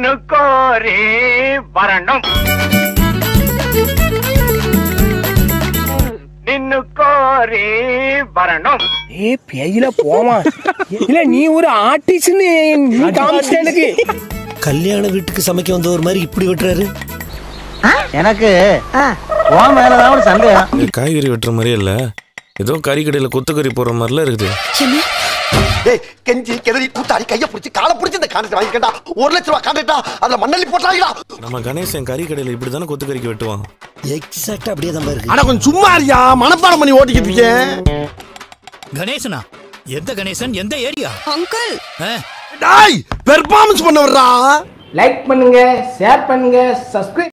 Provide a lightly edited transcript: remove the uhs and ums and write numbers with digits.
நின்னு கோரி வரணும் நின்னு கோரி வரணும். ஏ பேயில போமா இல்ல நீ ஒரு ஆர்டிஸ்ட்னு நீ காமிச்சிட்ட எனக்கு. கல்யாண வீட்டுக்கு சமைக்க வந்த ஒரு மாதிரி இப்படி வெட்டுறாரு. எனக்கு உன் மேலதான் ஒரு சந்தேகம். காய்கறி வெட்டுற மாதிரியே இல்ல, ஏதோ கறி கடையில கொத்துக்கறி போற மாதிரிலாம் இருக்குது. கெஞ்சி கெதறி கூத்தாடி கைய பிடிச்சி காலை பிடிச்சி இந்த கான்ட்ராக்ட் வாங்கிட்டா 1 லட்சம் ரூபாய் கான்ட்ராக்டா அதுல மண்ணள்ளி போட்டாங்களா? நம்ம கணேசன் கறி கடையில இப்படிதானே கொத்துக்கறிக்கு வெட்டுவான். எக்ஸாக்ட்டா அப்படியே தான் இருக்கு. ஆனா கொஞ்சம் சும்மா இருயா, மனப்பாடம் பண்ணி ஓட்டிக்கிட்டு இருக்கேன். கணேசனா? எந்த கணேசன்? எந்த ஏரியா? அங்கிள் டாய் பெர்ஃபார்மன்ஸ் பண்ண வர்றா. லைக் பண்ணுங்க, ஷேர் பண்ணுங்க, சப்ஸ்கிரைப்